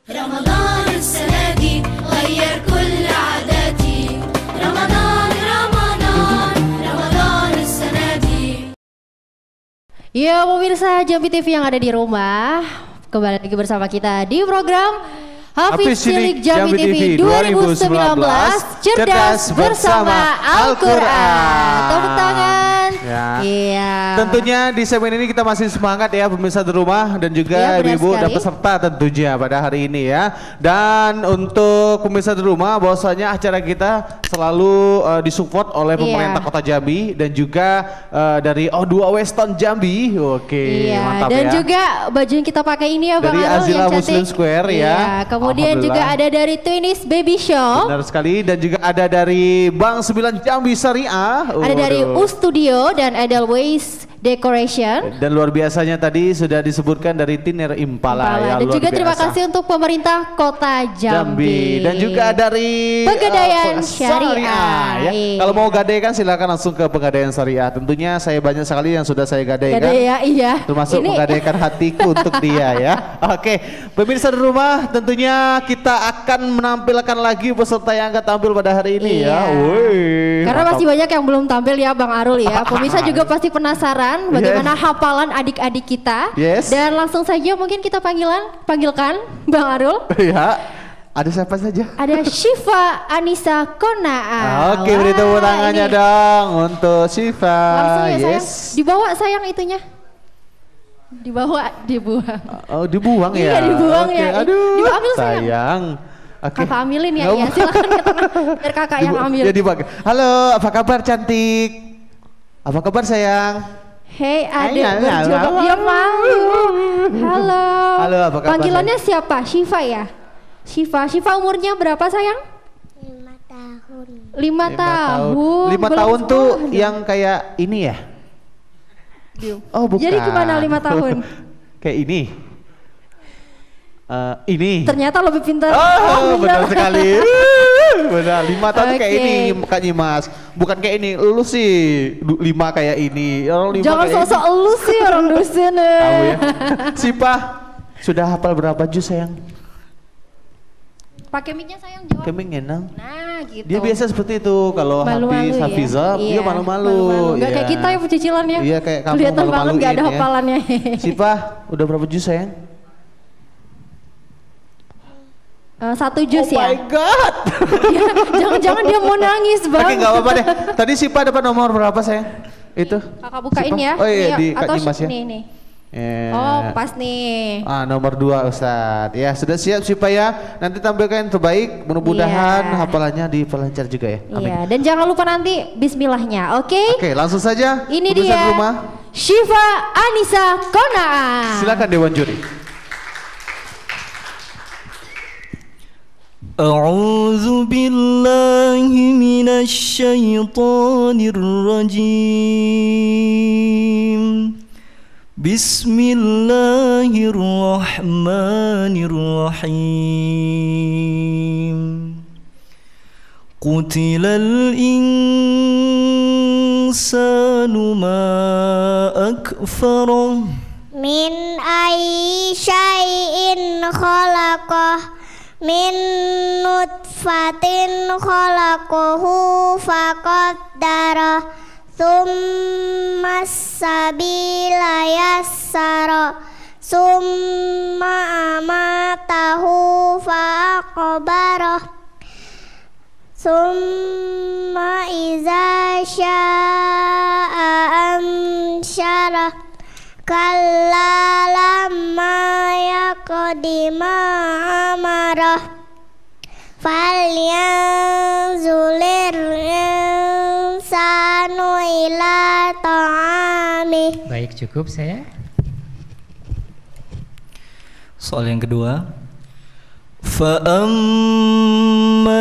رمضان السنة دي غير كل عاداتي رمضان رمضان رمضان السنة دي. Ya pemirsa Jambi TV yang ada di rumah, kembali lagi bersama kita di program Hafiz Cilik Jambi TV 2019 Cerdas Bersama Al-Quran. Tepuk tangan. Ya. Iya. Tentunya di segmen ini kita masih semangat ya pemirsa di rumah dan juga Ya, ibu-ibu dan sekali. peserta tentunya pada hari ini ya. Dan untuk pemirsa di rumah bahwasanya acara kita selalu disupport oleh pemerintah Kota Jambi dan juga dari O2 Weston Jambi. Oke, Iya, mantap dan ya. juga baju yang kita pakai ini ya Bang Dari Arul Azila yang cantik. Muslim Square ya. Iya, kemudian juga Alhamdulillah. ada dari Twinnies Baby Shop. Benar sekali, dan juga ada dari Bank 9 Jambi Syariah. Ada dari Waduh. U Studio dan Edelweiss Decoration. Dan luar biasanya tadi sudah disebutkan dari Tiner Impala, ya, Dan luar juga terima biasa. kasih untuk pemerintah Kota Jambi. Dan juga dari Pegadaian Syariah. ya. Iya. Kalau mau gadaikan silakan langsung ke Pegadaian Syariah. Tentunya saya banyak sekali yang sudah saya gadaikan. Gadai ya, iya. Termasuk Ini- menggadaikan hatiku untuk dia ya. Oke, pemirsa di rumah tentunya kita akan menampilkan lagi peserta yang akan tampil pada hari ini Iya. ya. Wih, Karena mantap. masih banyak yang belum tampil ya Bang Arul ya. Pemirsa juga pasti penasaran bagaimana hafalan adik-adik kita. Yes. Dan langsung saja mungkin kita panggilkan Bang Arul. Ya. Ada siapa saja? Ada Syifa Anissa Konaa. Oke, beri tepuk tangannya ini. dong untuk Syifa. Langsung ya sayang. Yes. Dibawa sayang itunya. Dibuang. Oh, dibuang ya? Iya, dibuang Oke, ya. Aduh, Diambil, sayang. sayang. Oke. Kakak ambilin ya, Nggak iya apa- silakan ke tengah. Biar kakak yang ambil. Ya, dipakai. Halo, apa kabar cantik? Apa kabar sayang? Hei adik Halo, berjodoh, halo. dia malu. Halo. Halo, apa kabar, Panggilannya siapa? Syifa ya? Syifa umurnya berapa sayang? 5 tahun. 5 tahun. 5 Belum tahun tuh sekolah dong. yang kayak ini ya? Oh, bukan. Jadi gimana 5 tahun? Kayak ini. Ini. Ternyata lebih pintar. Oh, benar benar. sekali. Benar, 5 tahun tuh kayak Oke. ini Kak Nyimas. Bukan kayak ini. Lu sih 5 kayak ini. Orang 5 Jangan kayak sosok ini. elu sih orang dosen. Tahu ya. Sipa, sudah hafal berapa juz sayang? Pakai mic-nya sayang jawab. Keming enang. Nah, gitu. Dia biasa seperti itu kalau Malu-malu habis ya? hafizah, dia Iya, malu-malu. Enggak kayak Iya. kita yang pecicilan ya. Iya, kayak kamu Kelihatan banget malu-maluin gak ada ya. hafalannya. Sipa, udah berapa juz sayang? 1 juz Oh ya. my god. Ya, jangan-jangan dia mau nangis bang. Oke, nggak apa-apa deh. Tadi Sipa dapat nomor berapa sayang? Itu. Kakak bukain Sipa? ya. Oh iya, Nih, di Kak atau Nyimas ya. nih. Ya. Oh pas nih. Nomor 2 Ustadz. Ya, sudah siap Sipa ya. Nanti tampilkan yang terbaik. Mudah-mudahan Iya. hafalannya diperlancar juga ya. Amin. Iya, dan jangan lupa nanti bismillahnya, oke? Oke, langsung saja. Ini Pemirsa dia di rumah, Syifa Anissa Konaa. silakan Dewan Juri. أعوذ بالله من الشيطان الرجيم بسم الله الرحمن الرحيم قتل الإنسان ما أكفره Min ayyi syai'in khalaqah min nutfatin khalaqahu faqaddara thumma sabila yassara summa amatahu faqbarah summa iza sya'a ansyarah kalla lamma yaqdima amarah falyanzulir insanu ila ta'amih. Baik, cukup saya. Soal yang kedua. فأما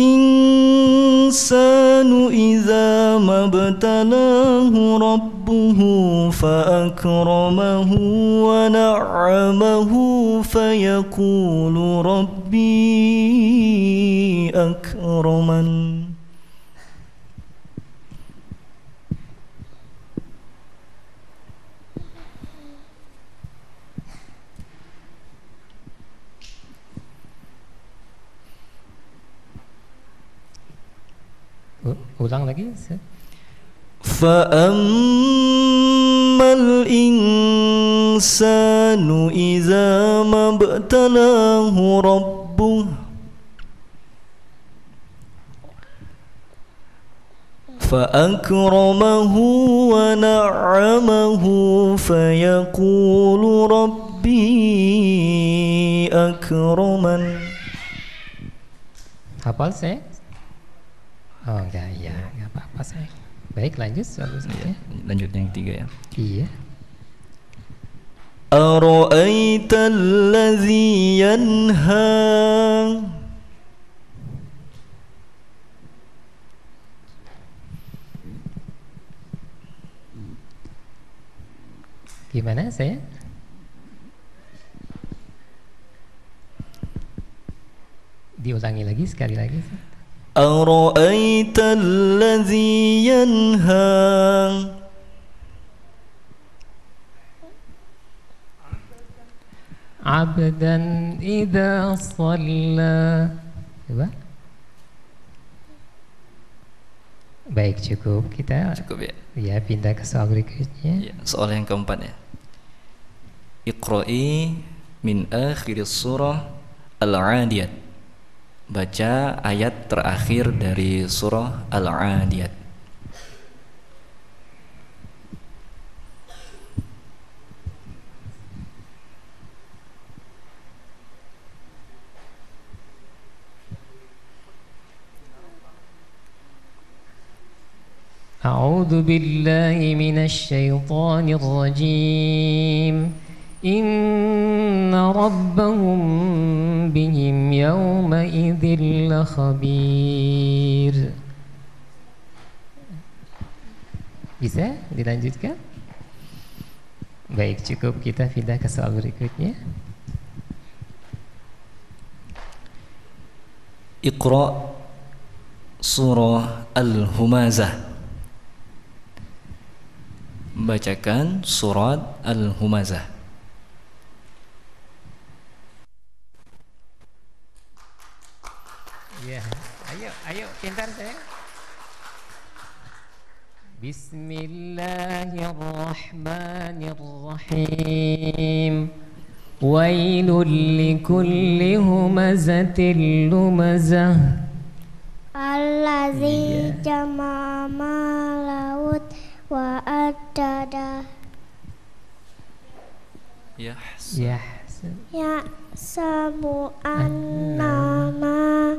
الإنسان إذا ما ابتلاه ربه فأكرمه ونعمه فيقول ربي أكرمن Ulang lagi. فأما الإنسان إذا ما ابتلاه ربه فأكرمه ونعمه فيقول ربي أكرمن. Hafal saya? Oh enggak, iya, enggak apa-apa saya. Baik, lanjut selanjutnya. Lanjut yang ketiga ya. Iya. أرأيت الذي ينهى. Gimana saya? Diulangi lagi sekali lagi. أرأيت الذي ينهى. Abdan idza shalla. Coba. Baik, cukup kita. Cukup ya. Ya, pindah ke soal berikutnya. Ya, soal yang keempat ya. Iqra'i min akhir surah Al-'Adiyat. Baca ayat terakhir dari surah Al-'Adiyat. A'udzu billahi minasy syaithanir rajim. Inna rabbahum bihim yawma idzil lakhabir. Bisa dilanjutkan? Baik, cukup kita pindah ke soal berikutnya. Iqra surah Al-Humazah. Bacakan surat Al-Humazah. Ya, ayo pintar saya. Bismillahirrahmanirrahim. Wailul likulli humazatil lumazah. Allazi jama'a malawut wa adada. Ya. Ya sabu annama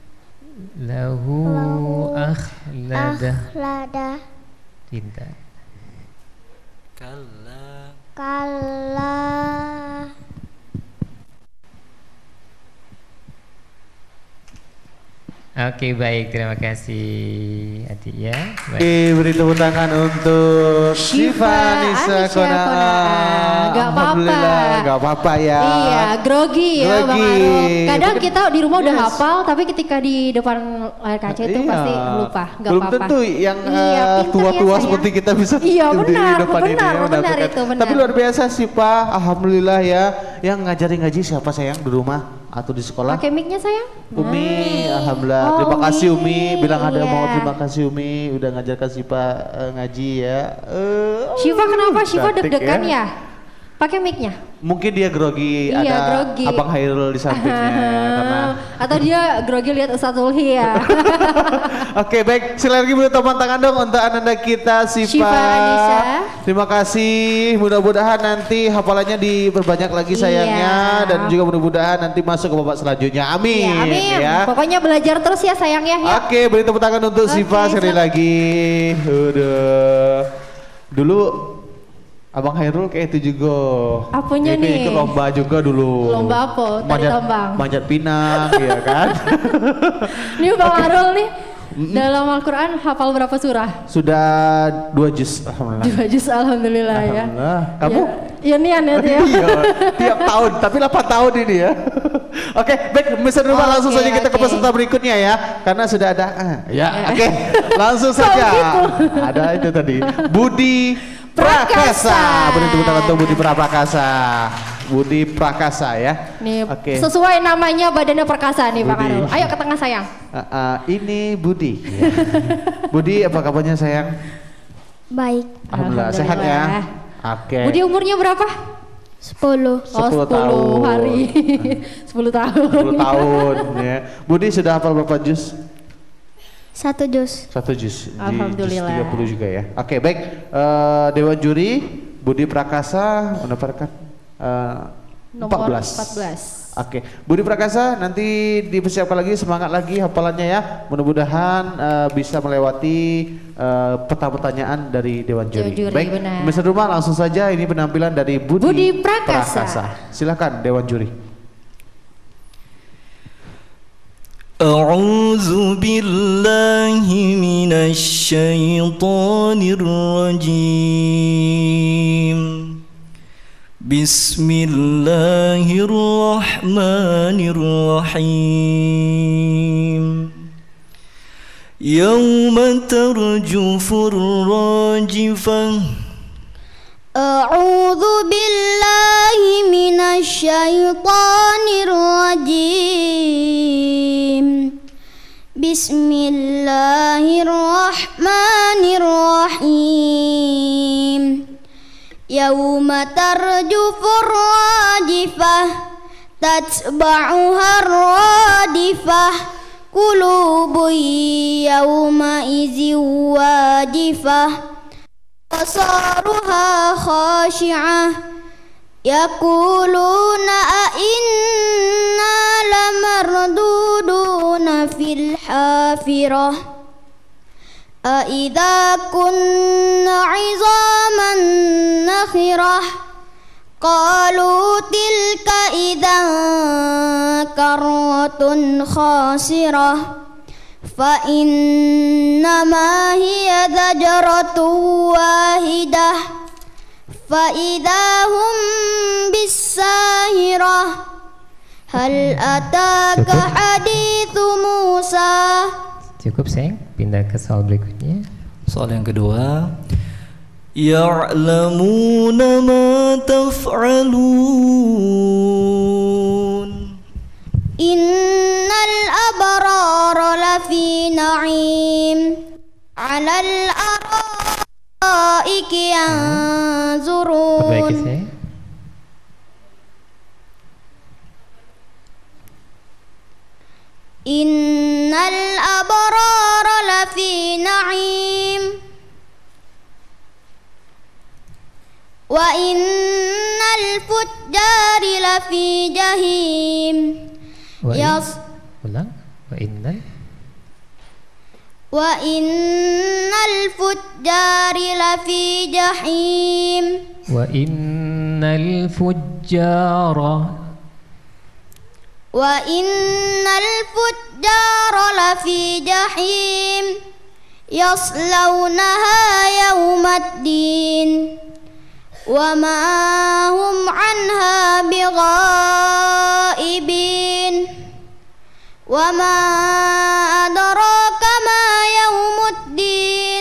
lahu akhlada. Pintar. Kalla Oke, baik, terima kasih Ati ya. Beri tepuk tangan untuk Syifa Nisa Konaa. Gak apa-apa. Alhamdulillah, gak apa-apa ya. Iya, grogi ya Bang Grogi. Arul. Kadang kita di rumah udah hafal, tapi ketika di depan layar kaca itu pasti lupa. Gak Belum apa-apa. tentu yang Iya, pintar tua-tua ya, seperti kita bisa Iya, di benar, depan ini benar, ya, benar mendapatkan. itu, benar. Tapi luar biasa Syifa, alhamdulillah ya. Yang ngajarin ngaji siapa sayang di rumah atau di sekolah? Pakai mic-nya sayang? Umi, alhamdulillah. Oh, Terima kasih Umi. Bilang ada iya. mau terima kasih Umi udah ngajarkan Syifa ngaji ya. Syifa kenapa? Syifa cantik deg-degan ya? Pakai mic-nya? Mungkin dia grogi, Iya, ada grogi. Abang Hairul di sampingnya karena Atau dia grogi lihat Ustadz Ulhi ya? Oke, baik, sekali lagi beri tepuk tangan dong untuk anak kita Syifa. Anissa. Terima kasih. Mudah-mudahan nanti hafalannya diperbanyak lagi sayangnya dan juga mudah-mudahan nanti masuk ke babak selanjutnya. Amin. Iya, amin. Ya. Pokoknya belajar terus ya sayang ya. Yuk. Oke, beri tepuk tangan untuk Syifa sekali lagi. Udah. Dulu Abang Hairul kayak itu juga. Apanya nih? Ikut lomba juga dulu. Lomba apa? Tari tambang. Manjat pinang, ya kan? Nih Bang Arul nih, dalam Al-Quran hafal berapa surah? Sudah 2 juz, alhamdulillah. 2 juz, alhamdulillah ya. Alhamdulillah. Kamu? Ya nian ya. Iya, tiap tahun, tapi 8 tahun ini ya. Oke, baik, Mr. Rumah langsung saja kita ke peserta berikutnya ya. Karena sudah ada, oke, langsung saja. Ada itu tadi, Budi Prakasa. Beri tepuk tangan untuk Budi Prakasa. Budi Prakasa ya. Nih, sesuai namanya badannya perkasa nih Pak Karul. Ayo ke tengah sayang. Ini Budi. Ya. Budi, apa kabarnya sayang? Baik. Alhamdulillah sehat ya. Oke. Budi umurnya berapa? 10. 10 tahun. hari. 10 tahun. 10 tahun ya. Budi sudah hafal berapa juz? 1 juz. 1 juz. Alhamdulillah. Juz 30 juga ya. Oke, baik. Dewan juri Budi Prakasa mendapatkan nomor 14. Oke, Budi Prakasa nanti dipersiapkan lagi, semangat lagi hafalannya ya. Mudah-mudahan bisa melewati pertanyaan dari Dewan Juri. Baik, pemirsa rumah langsung saja ini penampilan dari Budi Prakasa. Silakan Dewan Juri. A'udzu billahi minasy syaithanir rajim. Bismillahirrahmanirrahim. Yauma tarjufur rajifah. A'udzu billahi minasy syaithanir rajim. Bismillahirrahmanirrahim. Yauma tarjufur rajifah tatba'uha radifah qulubun yauma idzin wajifah basaruha khashi'ah yaquluna a inna lamarduduna fil hafirah a idza kunna 'idzaman nakhirah qalu tilka idzan karratun khasirah fa innama hiya zajratun wahidah fa idahum bisahirah hal ataka hadithu Musa. Cukup sayang, pindah ke soal berikutnya. Soal yang kedua, ya'lamuna ma taf'alun. Innal abrara lafi na'im 'alal araiki yanzurun. Perbaiki sayang. Innal abrara lafi na'im wa innal fujjari lafi jahim. Ulang. Wa innal fujjari lafi jahim. Wa innal fujjara. Wa innal fujjara lafi jahim yaslawnaha yawmaddin wa ma hum anha bighaibin wa ma adraka ma yawmuddin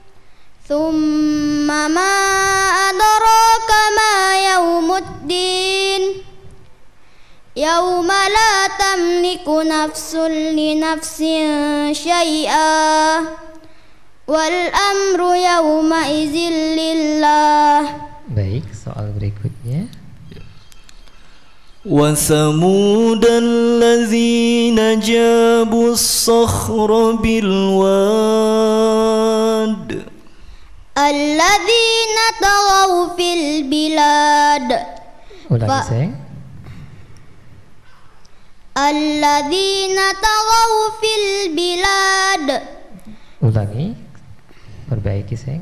thumma ma adraka ma yawmuddin yauma la tamliku nafsun li nafsin syai'a wal amru yauma idzin lillah. Baik, soal berikutnya. Wa samudal ladzina jabu as-sakhra bil wad alladzina taghaw fil bilad. Ulangi sayang. Alladzina taghaw fil bilad. Ulangi. Perbaiki sayang.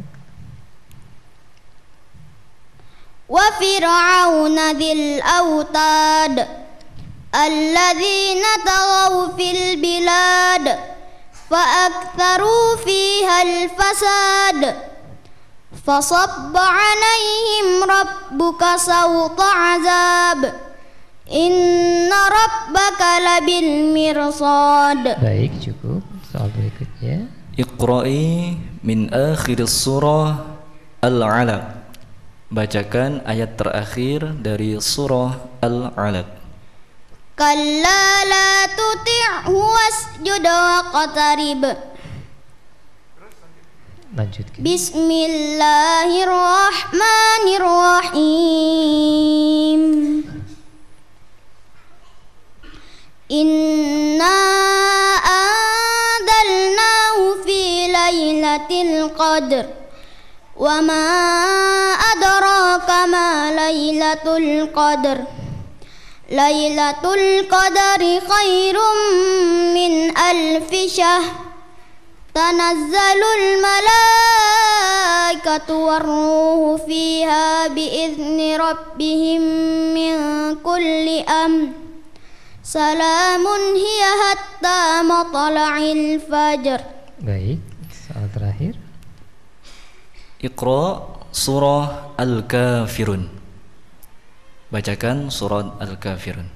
Wa fir'auna dzil autad alladzina taghaw fil bilad fa aktharu fiha al fasad fasabba 'alaihim rabbuka sawta 'azab inna rabbaka labil mirsad. Baik, cukup. Soal berikutnya. Iqra'i min akhir surah Al-Alaq. Bacakan ayat terakhir dari surah Al-Alaq. Kalla la tuti'hu wasjud waqtarib. Lanjutkan. Bismillahirrahmanirrahim. Inna anzalnahu fi lailatul qadr. Wa ma adraka ma lailatul qadr. Lailatul qadri khairum min alfi syahr. Tanazzalul malaikatu warruhu fiha biizni rabbihim min kulli amr. Salamun hiya hatta matla'il fajr. Baik, soal terakhir. Iqra surah Al-Kafirun. Bacakan surat Al-Kafirun.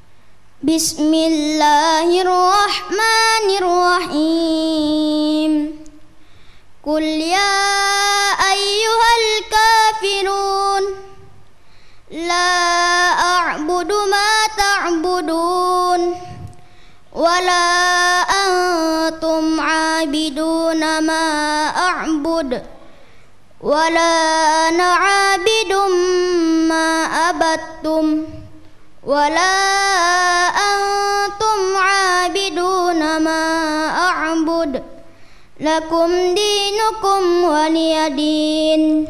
Bismillahirrahmanirrahim. Qul ya ayyuhal kafirun la a'budu ma ta'budun wala antum 'abiduna ma a'bud wala ana 'abidum ma abattum wala antum 'abiduna ma a'bud lakum dinukum waliyadin.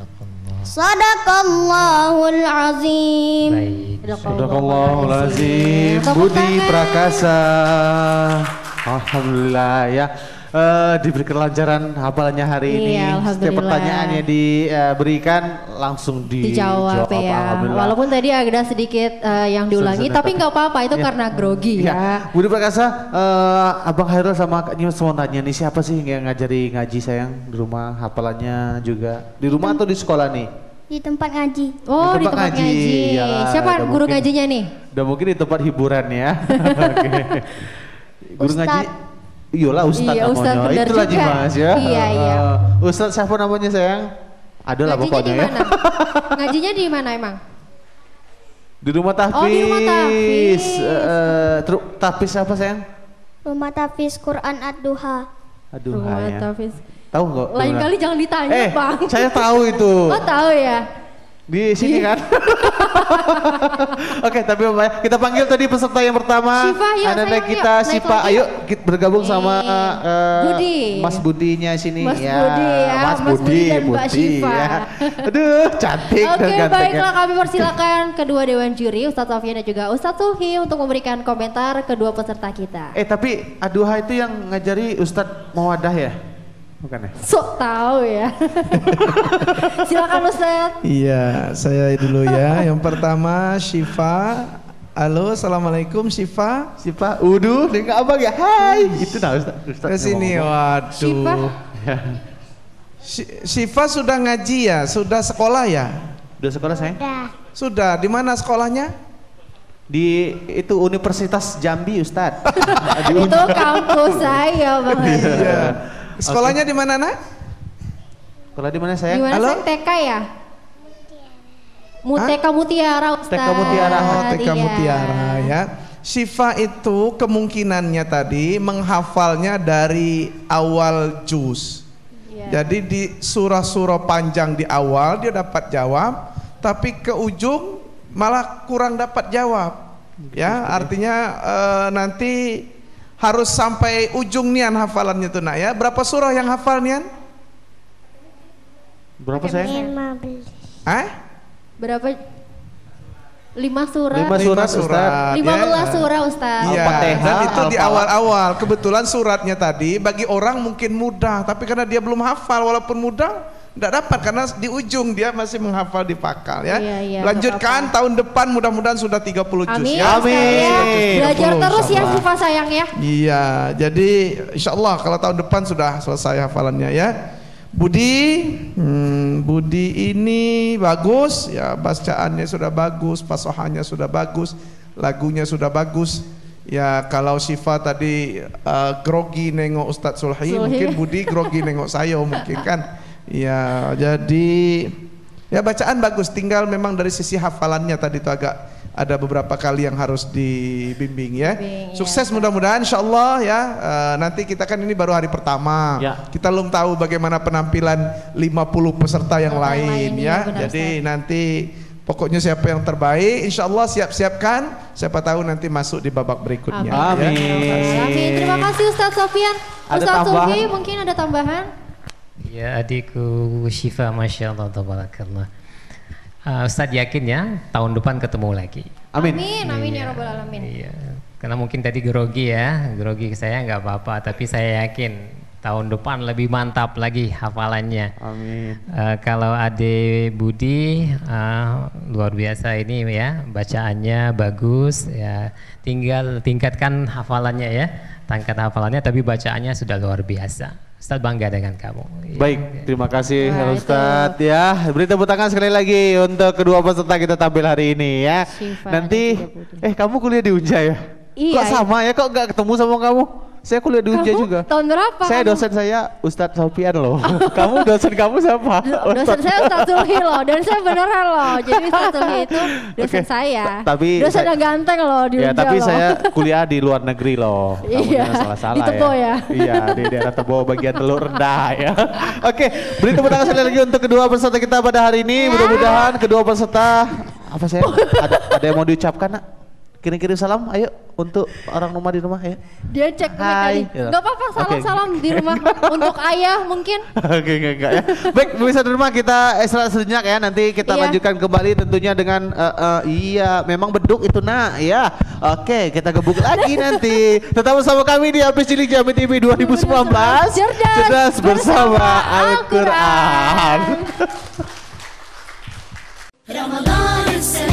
Sadaqallahul azim. Baik. Sadaqallahul azim. Budi Prakasa. Alhamdulillah ya. Diberi kelancaran hafalannya hari ini. Setiap pertanyaannya diberikan langsung dijawab ya. Walaupun tadi agak sedikit yang diulangi, tapi nggak apa-apa itu karena grogi ya. Budi Prakasa, Abang Hairul sama Kak Nyus mau nanya nih, siapa sih yang ngajari ngaji sayang di rumah, hafalannya juga di rumah atau di sekolah nih? Di tempat ngaji. Oh, di tempat ngaji. Yalah, siapa guru ngajinya nih? Udah mungkin di tempat hiburan ya. Oke. Guru ngaji. Iyalah Ustadz namanya, itulah Mas ya. Iya. Ustadz siapa namanya sayang? Adalah pokoknya ya. Ngajinya di mana emang? Di rumah tahfiz. Oh, di rumah tahfiz. Tahfiz apa sayang? Rumah tahfiz Quran Ad-Duha. Aduh, Rumah ya. tahfiz. Tahu nggak? Lain kali jangan ditanya, Bang. Saya tahu itu. Oh, tahu ya. Di sini kan? Oke, tapi kita panggil tadi peserta yang pertama. Siva, ya, anak-anak sayang, kita yuk, Siva, ayo kita bergabung sama Budi. Mas Budinya sini Mas ya. Budi ya, Mas Budi Budi dan Mbak Siva. ya. Aduh, cantik dan Oke, ganteng. baiklah kami persilakan kedua dewan juri, Ustadz Sofian dan juga Ustadz Suhi untuk memberikan komentar kedua peserta kita. Tapi Aduha itu yang ngajari Ustadz Mawadah ya? Bukan ya? Sok tahu ya. Silakan Ustadz. Iya, saya dulu ya. Yang pertama Syifa. Halo, assalamualaikum Syifa. Siva, dengan abang ya. Hai. Itu nah Ustadz. Ke sini, waduh. Syifa sudah ngaji ya? Sudah sekolah ya? Udah sekolah sayang? Sudah. Di mana sekolahnya? Di itu Universitas Jambi Ustadz. Itu kampus saya Bang. Iya. Sekolahnya di mana nak? Sekolah di mana sayang? Di mana Halo? sayang? TK ya? Muteka Mutiara Ustadz. TK Mutiara. Oh, TK Iya. Mutiara ya. Syifa itu kemungkinannya tadi menghafalnya dari awal juz. Iya. Jadi di surah-surah panjang di awal dia dapat jawab, tapi ke ujung malah kurang dapat jawab. Ya, artinya nanti harus sampai ujung nian hafalannya tuh nak ya. Berapa surah yang hafal nian? Berapa sayang? 15. Berapa? 5 surat. 5 surat Ustaz. 15 surah Ustadz. Iya, Al-Fatihah, dan itu di Al-Falaq. awal-awal. Kebetulan suratnya tadi bagi orang mungkin mudah, tapi karena dia belum hafal walaupun mudah, tidak dapat karena di ujung dia masih menghafal di pakal ya. Iya, Lanjutkan tahun depan mudah-mudahan sudah 30 juz Amin. ya. Ustadz, ya. Amin. Belajar 30, terus ya insyaallah. Siva sayang ya. Iya, jadi insya Allah kalau tahun depan sudah selesai hafalannya ya. Budi ini bagus ya, bacaannya sudah bagus, fasahannya sudah bagus, lagunya sudah bagus. Ya kalau Syifa tadi grogi nengok Ustadz Sulhi, mungkin Budi grogi nengok saya mungkin kan. Ya jadi Ya bacaan bagus, tinggal memang dari sisi hafalannya tadi itu agak ada beberapa kali yang harus dibimbing ya. Sukses mudah-mudahan insyaallah ya. Nanti kita kan ini baru hari pertama. Ya. Kita belum tahu bagaimana penampilan 50 peserta yang lain ya. Jadi nanti pokoknya siapa yang terbaik insyaallah siap-siapkan. Siapa tahu nanti masuk di babak berikutnya. Amin. Ya. Amin. Terima kasih Ustadz Sofian. Ustadz Sulfi mungkin ada tambahan? Ya adikku Syifa, Masya Allah, tabarakallah. Ustadz yakin ya tahun depan ketemu lagi. Amin. Amin ya Rabbal Alamin. Iya. Karena mungkin tadi grogi saya nggak apa-apa, tapi saya yakin tahun depan lebih mantap lagi hafalannya. Amin. Kalau Ade Budi luar biasa ini ya, bacaannya bagus ya, tinggal tingkatkan hafalannya ya, tapi bacaannya sudah luar biasa. Ustadz bangga dengan kamu. Baik, terima kasih Ustadz ya. Beri tepuk tangan sekali lagi untuk kedua peserta kita tampil hari ini ya. Nanti, kamu kuliah di Unja ya? Iya. Kok sama ya? Kok nggak ketemu sama kamu? Saya kuliah di Unja juga. Tahun berapa? Saya dosen saya Ustadz Sofian loh. Kamu dosen kamu siapa? Dosen saya Ustadz Sulhi loh, dan saya beneran loh. Jadi Ustadz Sulhi itu dosen saya. Tapi dosen yang ganteng loh di Unja tapi loh. saya kuliah di luar negeri loh. Iya. Salah-salah Di Tebo ya. Iya, di daerah Tebo bagian Teluk Rendah ya. Oke, beri tepuk tangan sekali lagi untuk kedua peserta kita pada hari ini. Mudah-mudahan kedua peserta ada yang mau diucapkan nak? Kirim-kirim salam, ayo untuk orang rumah di rumah ya. Dia cek tadi. Gak apa-apa salam-salam di rumah untuk ayah mungkin. Oke, enggak ya. Baik, pemirsa di rumah kita istirahat sejenak ya. Nanti kita lanjutkan kembali tentunya dengan memang beduk itu nak ya. Oke, kita gebuk lagi nanti. Tetap bersama kami di Hafiz Cilik Jambi TV 2019. Cerdas bersama Al-Quran. رمضان السنة